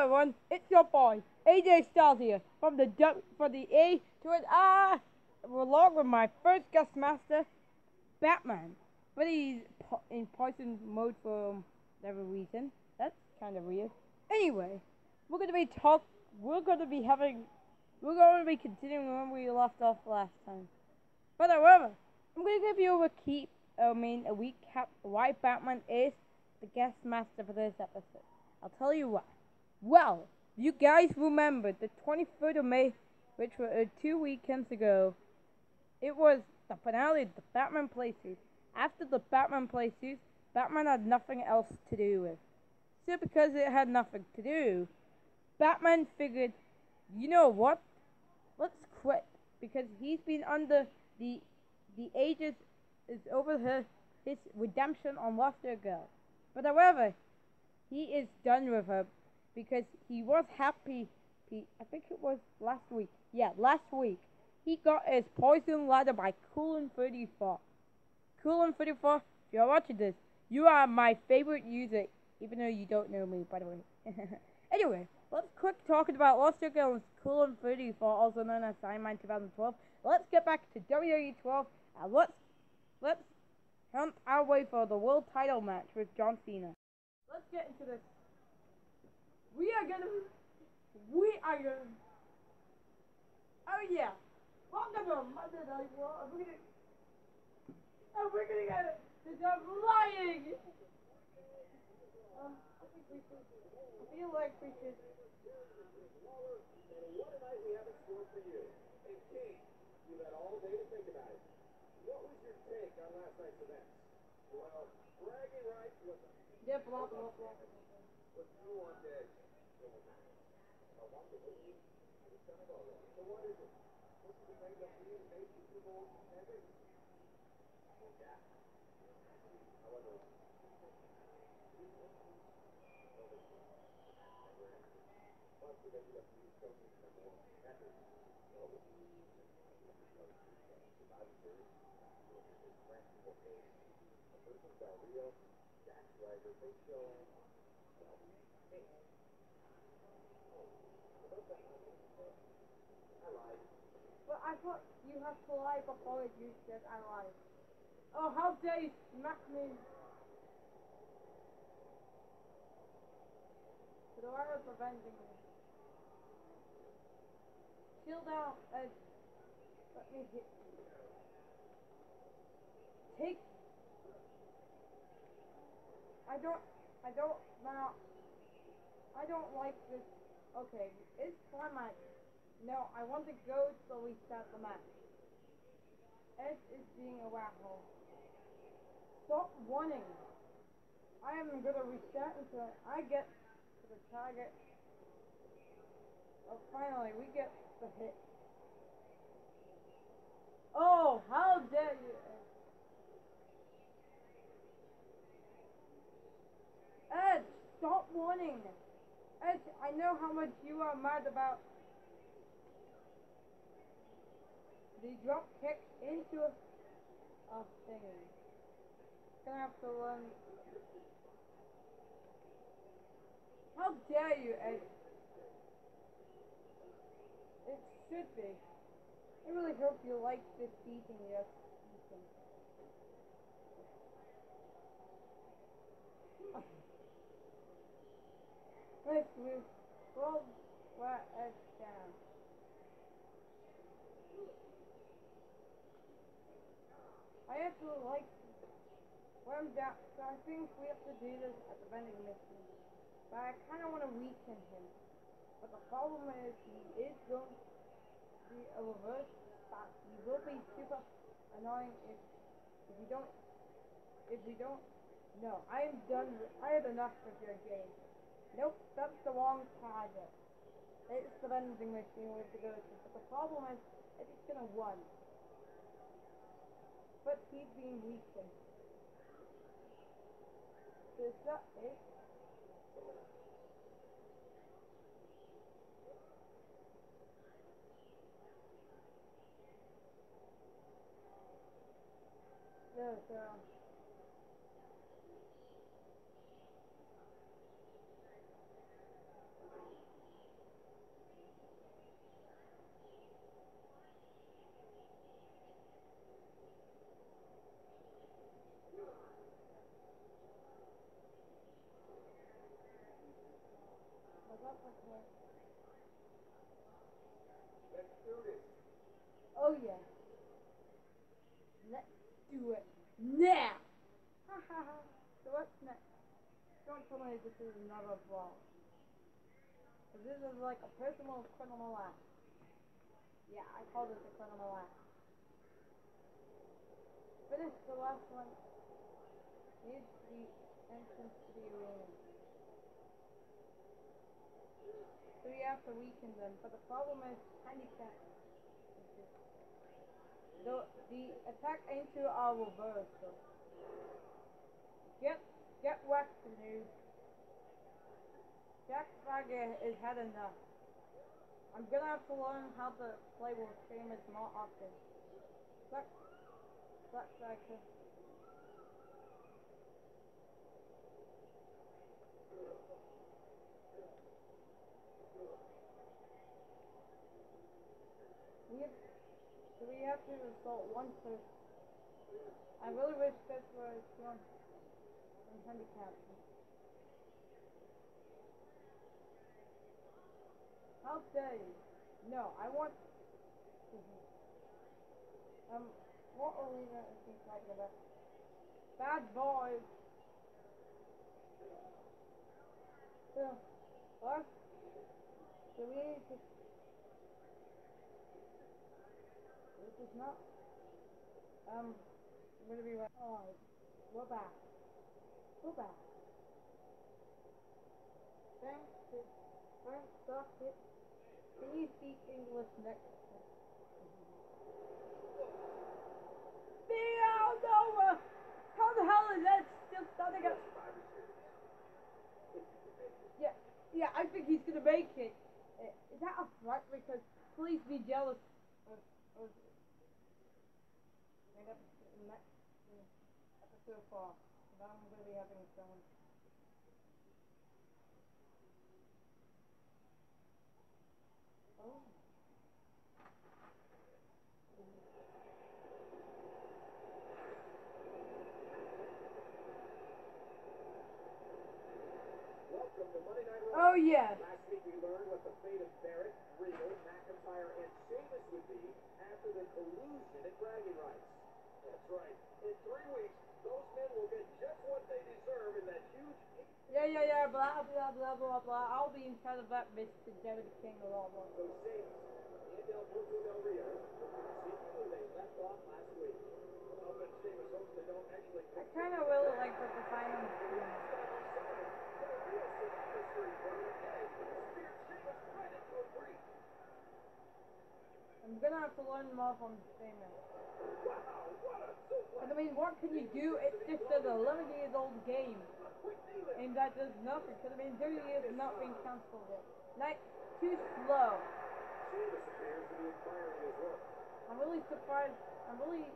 everyone, it's your boy AJ Styles here from the A to an R, along with my first guest master, Batman. But he's in poison mode for whatever reason. That's kind of weird. Anyway, we're gonna be continuing where we left off last time. But however, I'm gonna give you a recap why Batman is the guest master for this episode. I'll tell you why. Well, you guys remember the 23rd of May, which was 2 weekends ago. It was the finale of the Batman playthrough. After the Batman playthrough, Batman had nothing else to do with. So because it had nothing to do, Batman figured, you know what? Let's quit. Because he's been under the ages is over his redemption on Lost Girl. But however, he is done with her because he was happy. I think it was last week. Yeah, last week. He got his poison ladder by Coolin34. Coolin34, if you're watching this, you are my favorite user, even though you don't know me, by the way. Anyway, let's quick talking about Lost Girl and Coolin34, also known as Signman 2012. Let's get back to WWE 12 and let's hunt our way for the world title match with John Cena. Let's get into this. We are gonna. Oh yeah. Welcome to Monday Night Raw. We're gonna get it. Stop lying. I feel like we should. What a night we have in store for you. And Kate, you had all day to think about it. What was your take on last night's events? Well, bragging rights was a... Yeah, blah, blah, blah. But you wanted... I want to believe it's done it already. So what is it? What's the thing that we made the Super Bowl contender? Yeah. However... Plus, we got WWE Showcase number one contender. So... Survivor Series. Versus Del Rio, Jack Swagger, Big Show, well, hey. I lied. But I thought you have to lie before you said I lied. Oh, how dare you smack me! So I was avenging you. Chill down, Ed. Let me hit you. Take. I don't like this. Okay, it's climax. No, I want to go to restart the match. Ed is being a asshole. Stop wanting. I am gonna restart until I get to the target. Oh, finally, we get the hit. Oh, how dare you, Ed. Ed, stop warning. Ed, I know how much you are mad about the drop kick into a thing. Gonna have to learn. How dare you, Ed? It should be. I really hope you like this beating you're eating. Let's move. Well, where Ed down. I actually like where I'm down, so I think we have to do this at the vending machine. But I kind of want to weaken him. But the problem is he is going to be a reverse spot. He will be super annoying if you don't. No, I am done. I had enough of your game. Nope, that's the wrong target. It's the vending machine we have to go to. But the problem is, it's gonna run. But he's being weakened. So is that it? No, so... That's okay. Let's do this. Oh yeah. Let's do it now. Ha ha ha. So what's next? Don't tell me this is another vlog. Cause this is like a personal criminal act. Yeah, I call this a criminal act. Finish the last one. Here's the entrance to the arena. So we have to weaken them, but the problem is handicap. The attack into our reverse. So. Get whacked, noob. Jack Swagger is had enough. I'm gonna have to learn how to play with Famous more often. Suck Swagger. We have to assault one person. I really wish this was strong and handicapped. How dare you? No, I want. What arena is he talking about? Bad boys. So, what? So we need to. This is not. I'm gonna be right. Oh, we're back. We're back. Thanks, stop it. Can you speak English next time? Nova! How the hell is that still starting up? Yeah, yeah, I think he's gonna make it. Is that a threat? Because please be jealous of next episode 4. But I'm gonna be having some. Oh. Welcome to Monday Night Raw. Oh yeah. Last week we learned what the fate of Barrett, Regal, McIntyre, and Sheamus would be after the collusion at bragging rights. That's right. In 3 weeks, those men will get just what they deserve in that huge. Yeah, blah, blah, blah, blah, blah. I'll be inside of that bitch to David King a lot more. So Sheamus and El Bruto Del Rio will continue where they left off last week. Well, but Sheamus hopes they don't actually. I kind of really like what the final is doing. I'm gonna have to learn more from Sheamus. But I mean, what can you do? It's just an 11-year-old game. And that does nothing. Because I mean, WWE has not been cancelled yet. Like, too slow. Sheamus appears to be admiring his work. I'm really surprised. I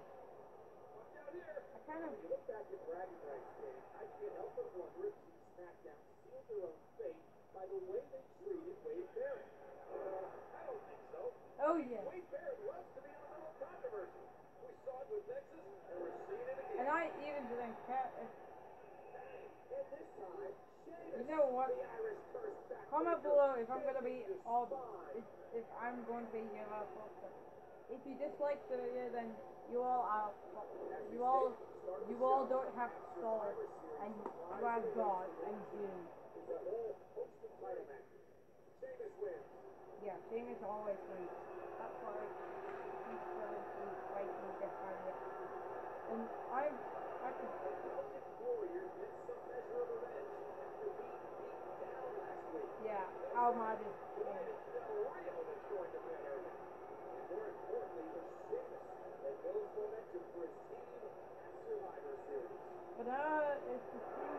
kind of. When you look back at bragging rights, Dave, I can't help but wonder if SmackDown sealed their own fate by the way they treated Wade Barrett. I don't think so. Oh yeah. Wade Barrett loves to be in the middle of controversy. We saw it with Nexus, and we're seeing it again. And I even didn't care if. And this time, Sheamus, You know what? the Irish curse back. Comment below if I'm gonna be all. If I'm going to be here also. If you dislike the video, then you all are. You all don't have soul, and you are God and June. There's a whole host of title matches. Sheamus wins. Yeah, Sheamus always wins. That's why he's fighting this time. And I could. Warriors get some measure of revenge after being beat down last week. Yeah, how mad is Tonight it's Del Rio that's going to win early. And more importantly, it's Sheamus that builds momentum for his team at Survivor Series. But it's the thing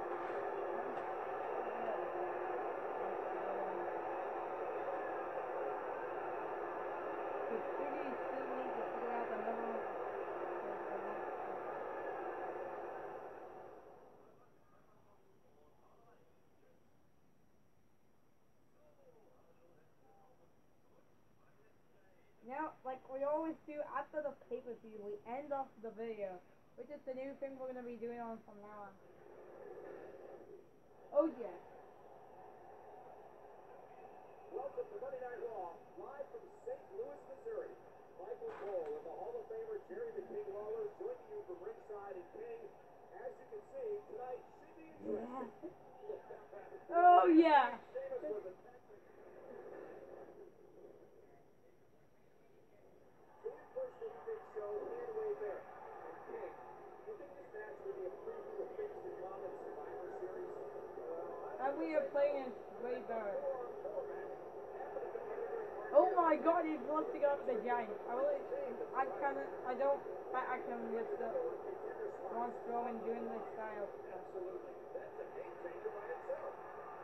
now, like we always do after the pay-per-view, we end off the video, which is the new thing we're going to be doing on from now on. Oh yeah. joining you from ringside and King. As you can see, tonight should be interesting. Oh yeah. Sheamus was a personally Big Show and Wade Barrett. And King, do you think this match will be a preview of things to come in Survivor Series? And we are playing way better. Oh my god, he's lifting up the giant. I can lift up Braun Strowman doing this style. Absolutely. That's a game changer by itself.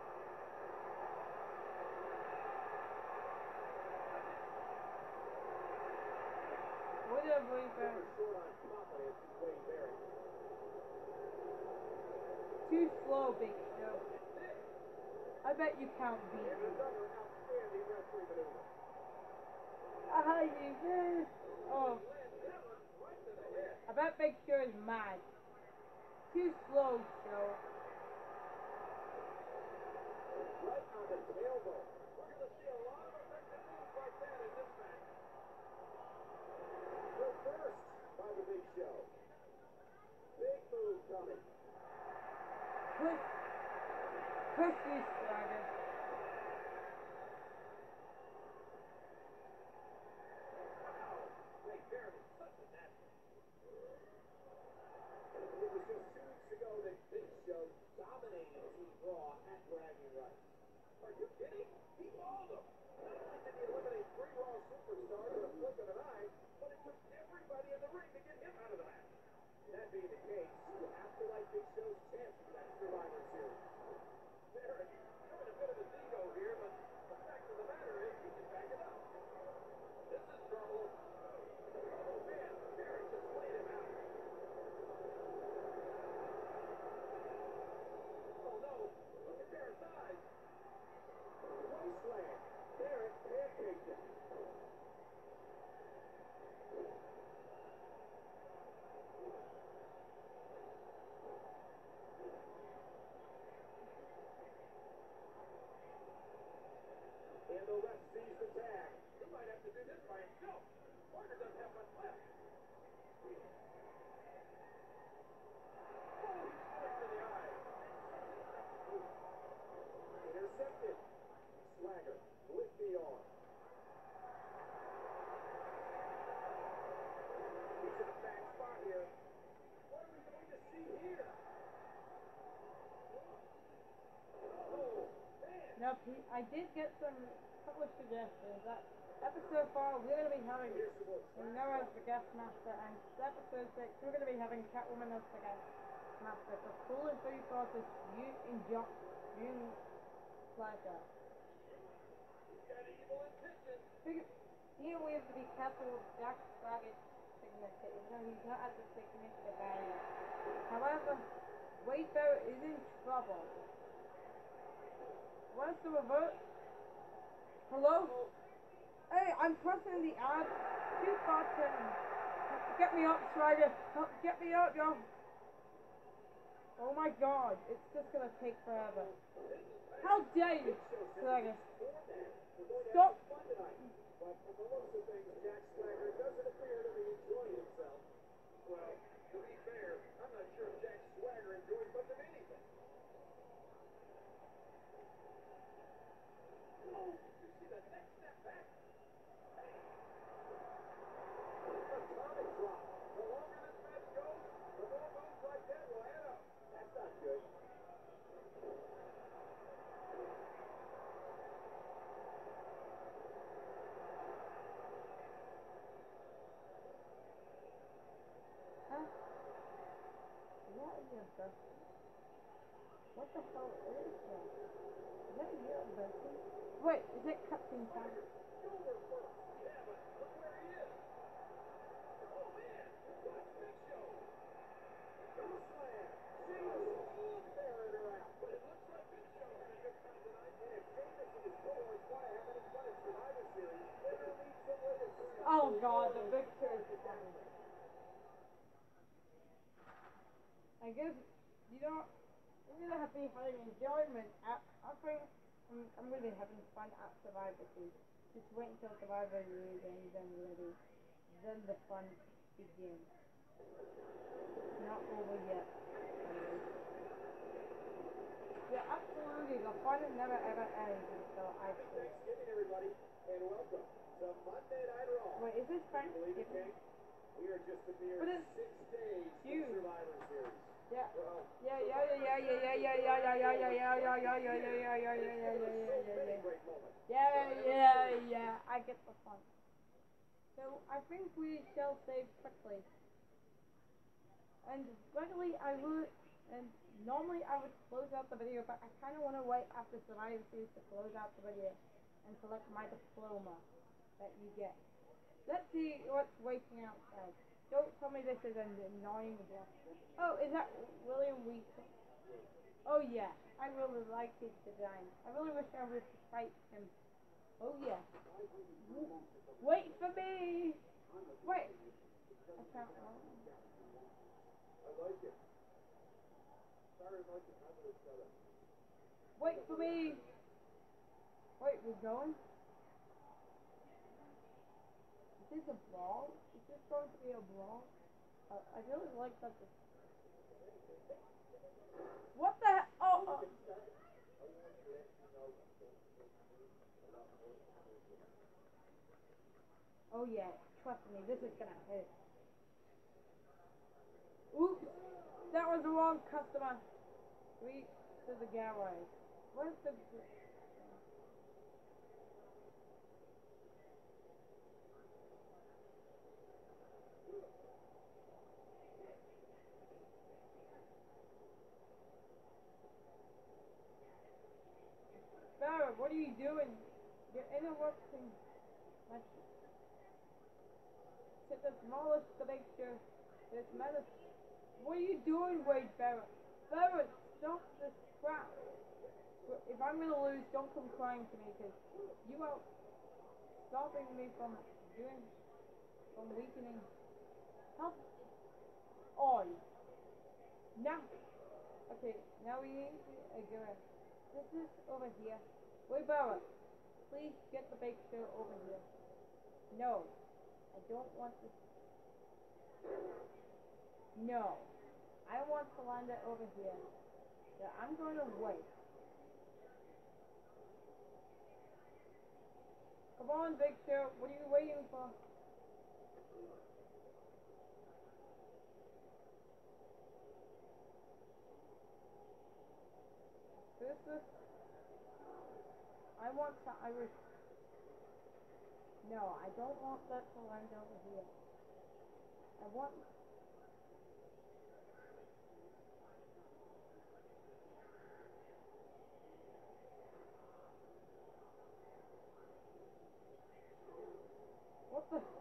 What did I believe that? Short on confidence in Wade Barrett. Too slow, Big Show. I bet you can't beat And me. another outstanding wrestling maneuver. Ah, you did. Oh. I bet Big Show is mad. Too slow, Show. Right on the tailbone. We're going to see a lot of effective moves like that in this match. Reversed by the Big Show. Big move coming. Push this dragon. Wade Barrett is such a natural. It was just 2 weeks ago that Big Show dominated Team Raw at bragging rights. Are you kidding? He mauled them. Not only did he eliminate 3 Raw superstars with a flick of an eye, but it took everybody in the ring to get him out of the match. That being the case, you have to like Big Show's chances for that Survivor Series. Barrett, showing a bit of his ego here, but the fact of the matter is he can back it up. This is trouble. Oh man, Barrett just laid him out. Oh no, look at Barrett's eyes. Wasteland. Barrett pancaked him. And the ref sees the tag. He might have to do this by himself. Parker doesn't have much left. Oh, he's going for the eye. Intercepted. Swagger with the arm. He's in a bad spot here. What are we going to see here? Oh, man. Now, I did get some couple of suggestions. That episode 4, we're going to be having Noah as the guest master, and episode 6, we're going to be having Catwoman as the guest master. So, full and 3/4 you enjoy June pleasure. Got evil intentions. Here we have to be careful with Jack's Swagger's signature, even though he's not at the signature barrier. However, Wade Barrett is in trouble. Where's the reverse? Hello? Hey, I'm pressing the add to button. Get me up, Swagger. Get me up, yo. Oh my god, it's just gonna take forever. How dare you, Swagger? Stop. But from the looks of things, Jack Swagger doesn't appear to be enjoying himself. Well, to be fair, I'm not sure if Jack Swagger enjoys much of anything. Oh, you see the next step back? Atomic drop. The longer this match goes, the more moves like that will add up. That's not good. Huh? What is your person? What the hell is that? Is that your person? Wait, is it cutscene time? Shoulder first. Yeah, but look where he is. Oh, man. Watch Big Show. Ghost Slam. Sheamus. Barrett her out. But it looks like Big Show had a good time tonight. And if Sheamus and his co-hosts want to have any fun in Survivor Series, they're going to need some way to stop Oh those god, the shows. victor is coming. I guess, you know, we're gonna have to be having enjoyment. I think I'm really having fun at Survivor Series. Just wait until Survivor Series ends and then the fun begins. It's not over yet. Yeah, absolutely. The fun never ever ends until I Happy sleep. Thanksgiving, everybody, and welcome to Monday Night Raw. Wait, is this Can you believe it, Thanksgiving? King? We are just a mere But it's 6 days from June. Survivor Series. Yeah. Well, Yeah, yeah, yeah, yeah, yeah, yeah, yeah, yeah, yeah, yeah, yeah, yeah, yeah, yeah, yeah, yeah, yeah, and it's yeah, given us yeah, so yeah, many yeah. great moments. Yeah. I get the fun. So I think we shall save quickly. And luckily I would, and normally I would close out the video, but I kind of want to wait after Survivor Series to close out the video and select my diploma that you get. Let's see what's waiting outside. Don't tell me this is an annoying block. Oh, is that William Wheaton? Oh yeah, I really like his design. I really wish I would fight him. Oh yeah. Wait for me! Wait! I can't run. I like it. Sorry, Mike, you have it set up. Wait for me! Wait, we're going? Is this a brawl? Is this going to be a brawl? I really like that. What the heck? Oh! Oh yeah, trust me, this is gonna hurt. Oops! That was the wrong customer. Sweet to the garage. Where's the... Barrett, what are you doing? You're interrupting my... To the smallest to make sure there's medicine. What are you doing, Wade Barrett? Barrett, stop this crap. If I'm gonna lose, don't come crying to me, because you are stopping me from doing... from weakening. Help! On. Now! Okay, now we need to go in. This is over here. Wait, Barrett, please get the bake show over here. No, I don't want this. No, I want to land it over here. So I'm going to wait. Come on, big show. What are you waiting for? This is... I want to Irish... No, I don't want that to land over here. I want... What the...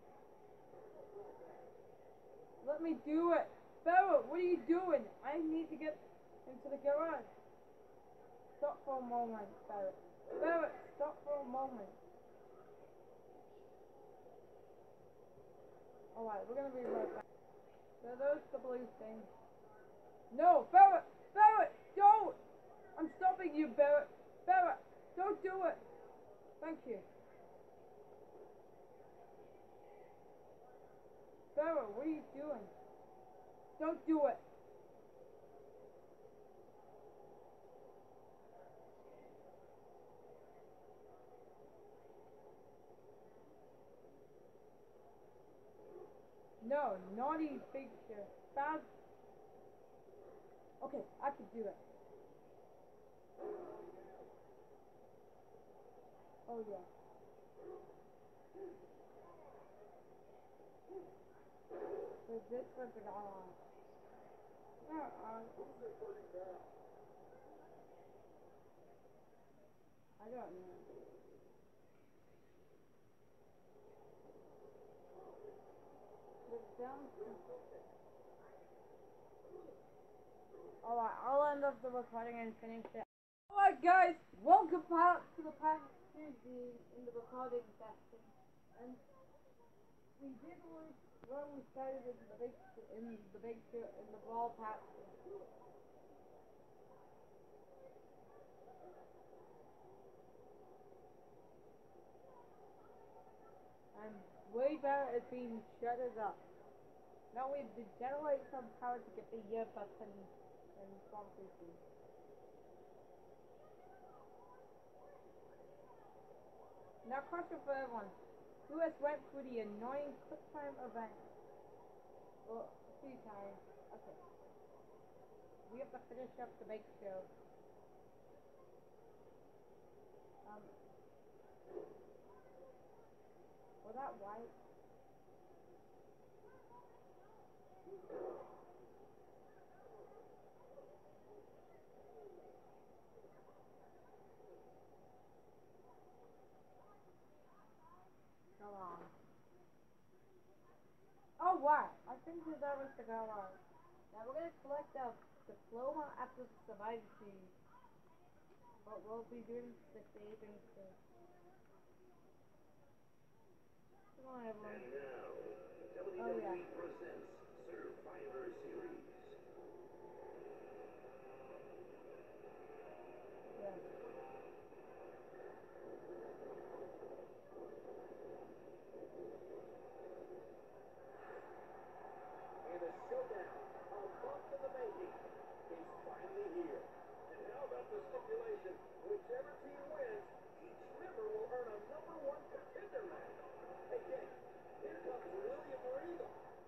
Let me do it! Barrett, what are you doing? I need to get into the garage. Stop for a moment, Barrett. Barrett, stop for a moment. Alright, we're gonna be right back. So there's the blue thing. No, Barrett! Barrett! Don't! I'm stopping you, Barrett! Barrett! Don't do it! Thank you. Barrett, what are you doing? Don't do it! No, naughty big shit. Bad. Okay, I can do it. Oh yeah. So this was it all. I don't know. Alright, I'll end up the recording and finish it. Alright guys, welcome back to the part 2 in the recording session. And we did lose when we started in the ball patch. And way better at being shuttered up. Now we have to generate some power to get the year button and Swamp City. Now question for everyone. Who has went through the annoying quick time event? Well, 2 times. Okay. We have to finish up the big show. Was that white? Come on. Oh, wow. I think that was the go on. Now we're gonna collect the diploma after the survivor series. But we'll be doing the saving soon. Come on, everyone. And now, Oh, yeah. WWE presents Survivor Series. Yeah. And a showdown, a month in the making, is finally here. And how about the stipulation? Whichever team wins, each member will earn a #1 contender match. Hey, gang, here comes William Regal.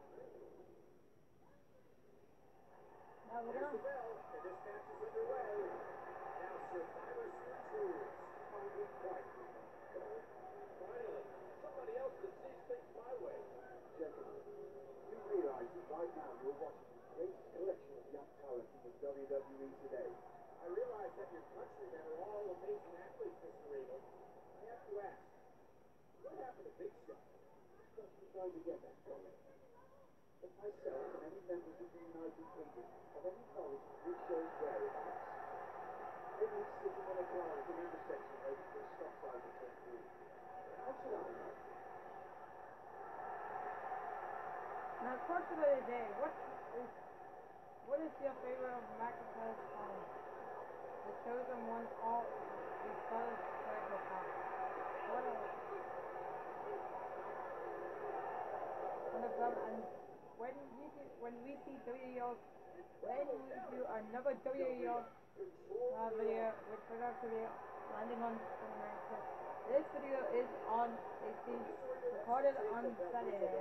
Now we're Here's gonna. the bell, and this match is underway. Now Survivor Series rules come in play. Finally, somebody else that sees things my way. Gentlemen, you realize that right now you're watching the greatest collection of young talent in the WWE today. I realize that your countrymen are all amazing athletes, Mr. Regal. I have to ask, what happened to Big Show? Just trying to get that from it. But myself and any members of the United Kingdom have any knowledge of Big Show's whereabouts. Maybe he's sitting in a car at an intersection waiting for a stop sign to turn through. How should I know? Now question of the day. What is your favorite of McIntyre's song? The chosen ones all the stars psychopath. What else? And when we see WEO's when we do another WEO video with production video landing on America. This video is on it's being recorded on Saturday.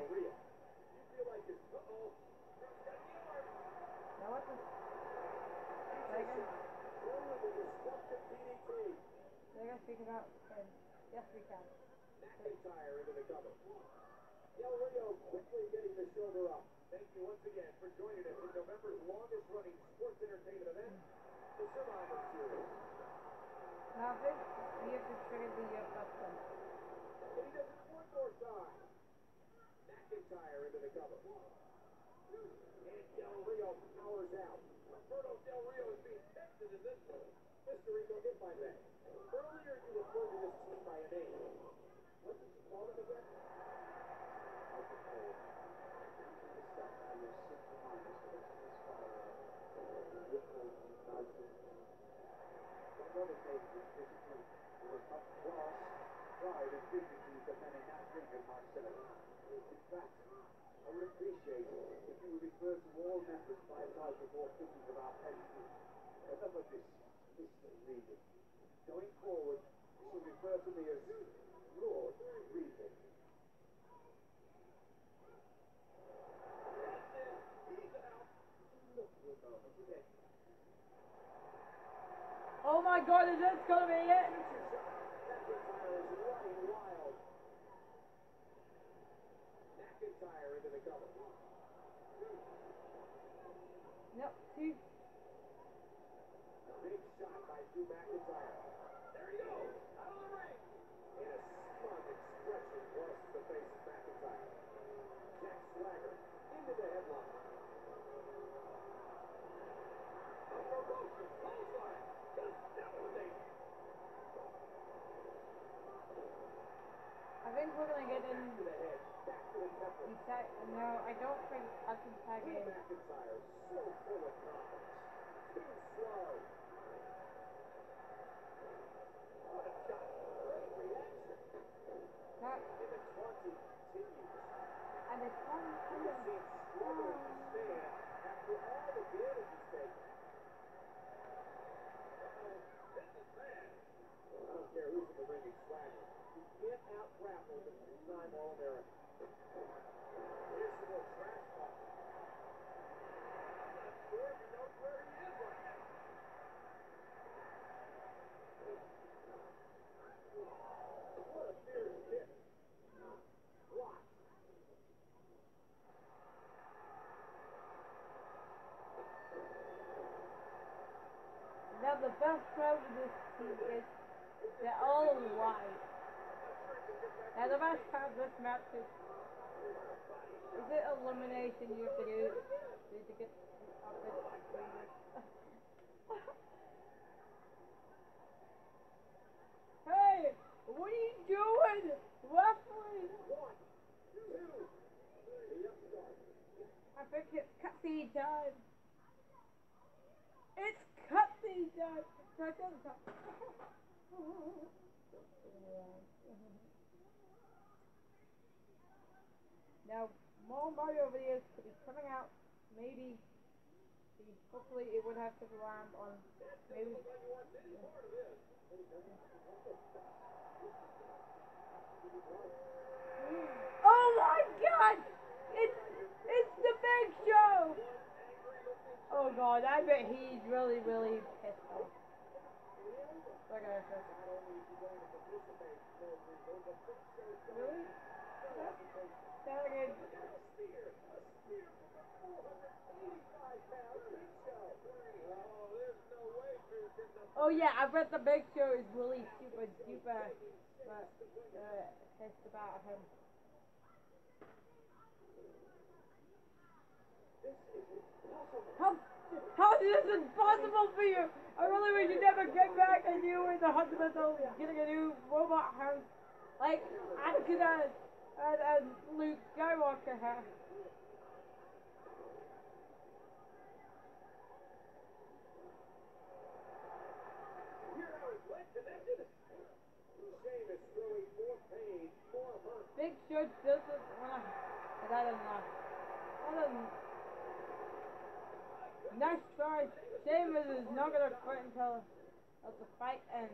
Now what the Dragon? Dragon speaking out and yes we can. McIntyre into the cover. Del Rio quickly getting the shoulder up. Thank you once again for joining us in November's longest running sports entertainment event, the Survivor Series. Now this we have to trigger the button. And he does it one more time. McIntyre into the cover. And Del Rio powers out. Roberto Del Rio is being tested in this one. Mr. Rico, if I may. Earlier you referred to this team by a name. What did you call it again? Another name was physically, there was much class, pride, and dignity that men in that ring of Marcelo. In fact, I would appreciate it if you would refer to all members by a title more fitting of our pedigree. Enough of this, Mr. Regal. Going forward, you should refer to me as Lord Regal. Oh my god, is this gonna be it? McIntyre is running wild. McIntyre into the cover. Yep, two. Big shot by Drew McIntyre. There he goes, out of the ring. And a smug expression crosses the face of McIntyre. Jack Swagger into the headlock. A ferocious clothesline. Just devastating. I think we're gonna get in Back to the head. Back to the temple. no, I don't think I can tag Drew in. McIntyre so full of confidence. Too slow. What a shot. Great reaction. That, And the taunting continues. and it's one We have seen struggling to stand after all the damage he's taken. This is bad. I don't care who's in the ring and swagger. You can't out-grapple the two-time All-American. Here's some more trash talk. I'm not sure if he knows where he is right now. What a fierce kick. Block. Now the best part of this team is they're all white. Now the best part of this match is it elimination you have to do to get up this Hey, what are you doing? Wrestling? 1, 2, 3, upstart. I think it's cutscene time. It's cutscene time. Now, more Mario videos could be coming out. Maybe. Hopefully, it would have to land on. Maybe. Oh my God! It's the Big Show. Oh God, I bet he's really pissed off. Look at this. Really? That again. Oh yeah, I bet the Big Show is really super duper pissed about him. How is this impossible for you? I really wish you never get back and you were the hospital getting a new robot house. Like, Anakin and Luke Skywalker have. Big Show doesn't want to. But I don't know. Nice try. Sheamus is not gonna quit until the fight ends.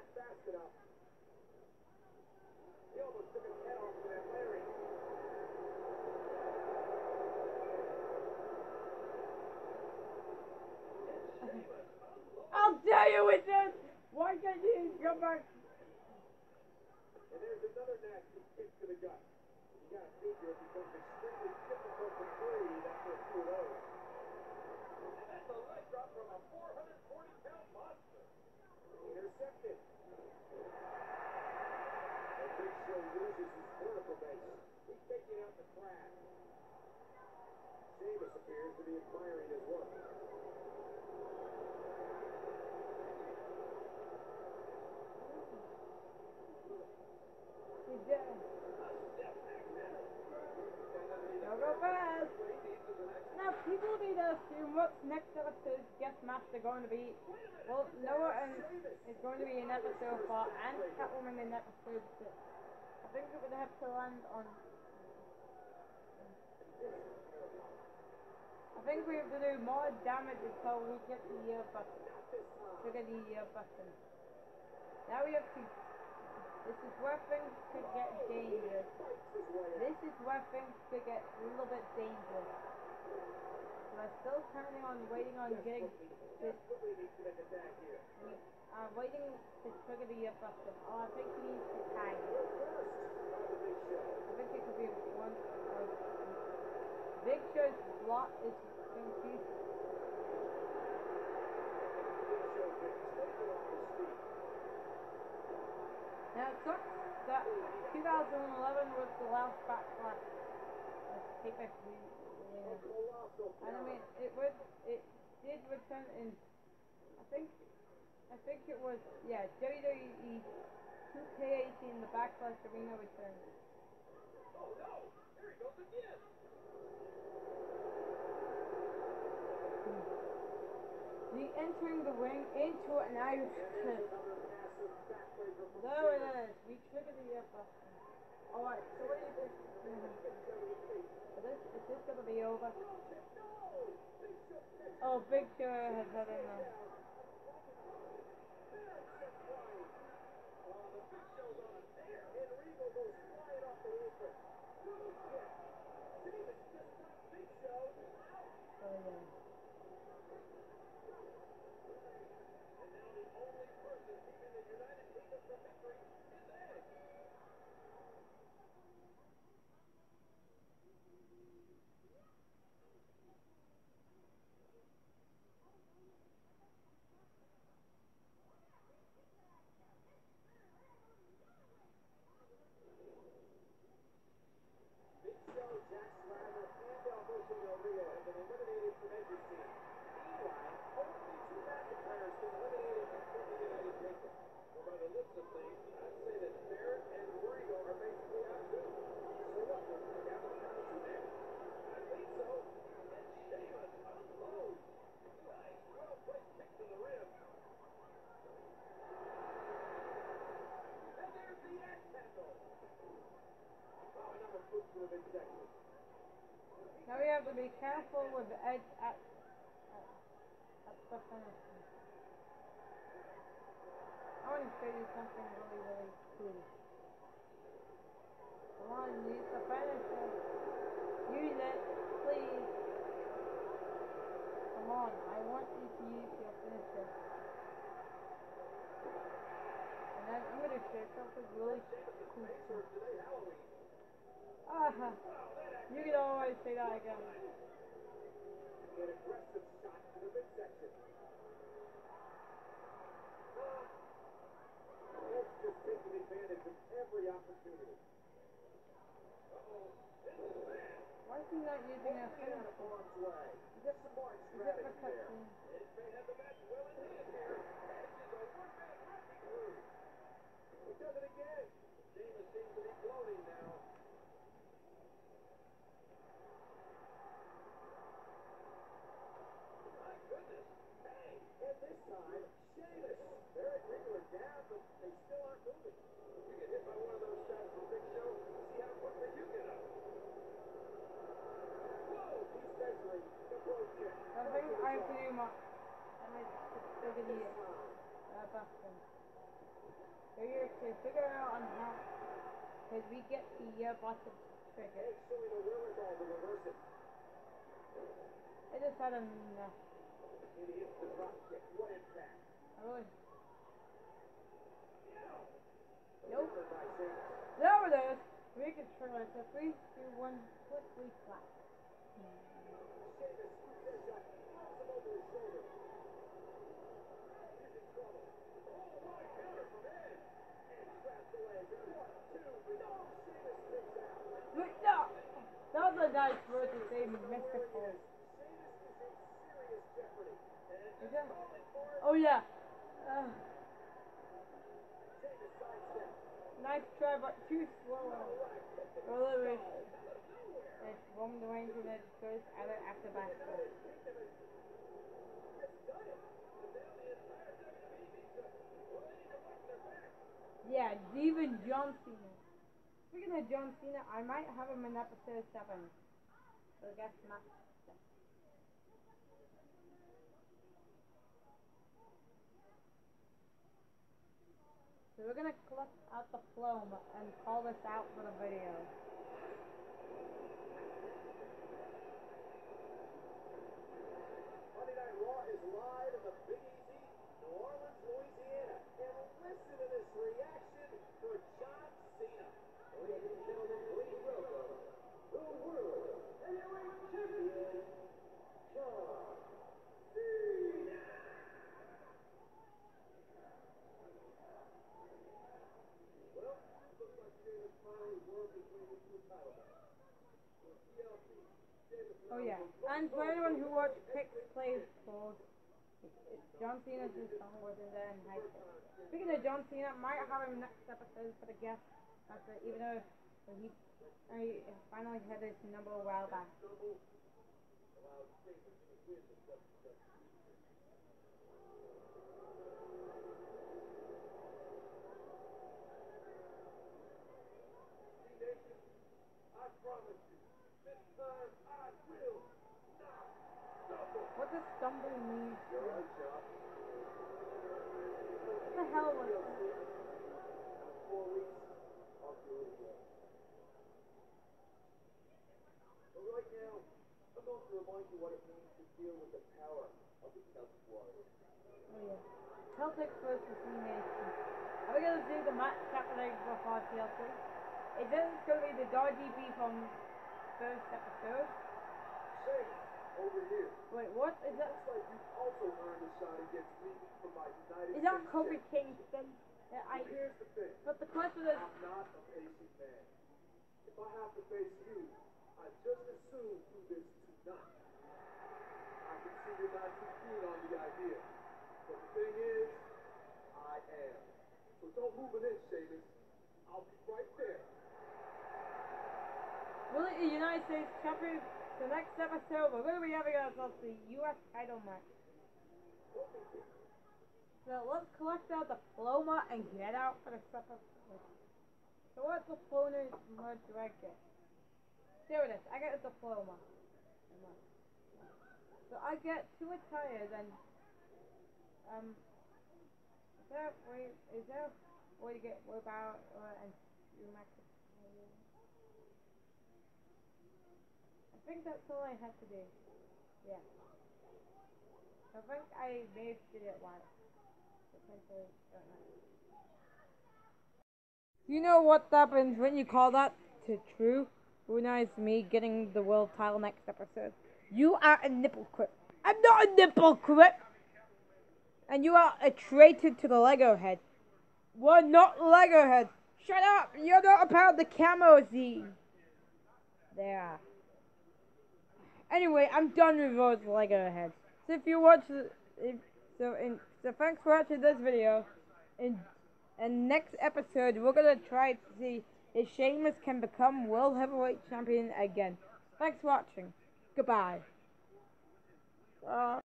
I'll tell you with this. Why can't you come back? And there's another nasty kick to the gut. You gotta figure it becomes extremely difficult to breathe after a few of those. And that's a leg drop from a 440-pound monster. Intercepted. The Big Show loses his vertical base. He's taking out the crash. Sheamus appears to be admiring his work. Don't go fast. Now people need to assume what's next episode's guest master going to be. Well, Noah is going to be in episode 4 and Catwoman in episode 6. I think it would have to land on. I think we have to do more damage until we get the button. To get the button. Now we have to. This is where things could get dangerous. This is where things could get a little bit dangerous. But I'm still planning on waiting on getting this. Waiting to trigger the button. Oh, I think he needs to tag it. I think it could be one of Big Show's block is confused. Now it sucks that 2011 was the last Backlash pay-per-view. Yeah. And I mean, it did return in, I think it was, yeah, WWE 2K18, the Backlash Arena return. Oh no, here he goes again. The entering the ring into an Irish clip. There it is. We triggered the button. Alright, so what do you think is gonna happen? Is this gonna be over? Oh, Big Show has had enough. Oh yeah. Now we have to be careful with the edge at the finish. I want to show you something really cool. Come on, use the finisher. Use it, please. Come on, I want you to use your finisher. And then I'm going to show you something really cool. You can always say that again. An aggressive shot to the midsection. Wolf's just taking advantage of every opportunity. This is bad. Why is he not using a finisher? Is it for cutscene? Edge may have the match well in hand here. Edge is a one-man wrecking crew. He does it again. Sheamus seems to be floating now. My goodness. Hey, and this time, Sheamus. They're at regular down, but they still aren't moving. You get hit by one of those shots from Big Show, see how quickly you get up. Whoa, he's measuring the blow kick. I think I have to do my... I mean, it's the video. Boston. So you're to figure out on how... Because we get the bottom trigger. Edge showing the wherewithal to reverse it. I just had enough. And he hits the drop kick. What impact? I really... Nope. There it is! We can try it. So 3, 2, 1, quickly flat. Sheamus, there's a throws him over his shoulder. He's in trouble. Oh, what a counter from Edge. And traps the leg. 1, 2, no! Sheamus kicks out. Look, no! That was a nice word to say, Mr. Cole. Sheamus is in serious jeopardy. Is that? Oh, yeah. Sheamus sidestep. Nice try, but too slow. Alliteration. It's from the range and it goes out after basket. Yeah, even John Cena. Speaking of John Cena, I might have him in episode 7. So I guess not. So we're gonna clip out the phloem and call this out for the video. Monday Night Raw is live in the Big Easy, New Orleans, Louisiana. And listen to this reaction for John Cena. Ladies and gentlemen, please welcome the World Heavyweight Champion, John Cena. Well, looks like Sheamus finally won between these two title belts. For TLC, Sheamus Oh yeah, and for anyone who watched Picks Plays Pause, John Cena's new song was in there and hype it. Speaking of John Cena, might have him next episode for the guest factor, even though he finally had his number a while back. promise you, this time I will not stumble. What does stumble mean? You're right, John. What the hell was that? In 4 weeks, I'll do it again. But right now, I'm going to remind you what it means to deal with the power of the Celtic Warriors. Oh yeah. Celtics versus Freemasons. Are we gonna do the match happening before TLC? Is this gonna be the DB from first episode? Say, over here. Wait, what is that? Looks like you also earned a shot against me for my United Is that States Kobe Championship. Kingston? Yeah, Well, here's the thing. but the question is, I'm not a patient man. If I have to face you, I'd just as soon do this tonight. I can see you're not too keen on the idea. But the thing is, I am. So don't move an inch, Sheamus. I'll be right there. will it be United States champion? The next episode, we're gonna be having ourselves the U.S. title match. So let's collect our diploma and get out for the episode. So what diploma do I get? There it is. I got a diploma. So I get 2 attires and is there a way to get without and do max attire? I think that's all I have to do. Yeah. I think I may have did it once. Potentially, don't know. You know what happens when you call that to true? Nice me getting the world title next episode. You are a nipple crip. I'm not a nipple crip! And you are a traitor to the Lego head. We're not Lego head. Shut up! You're not a part of the camo scene. There. Anyway, I'm done with those Lego heads. So if you watch, so thanks for watching this video. And next episode, we're gonna try to see if Sheamus can become World Heavyweight Champion again. Thanks for watching. Goodbye.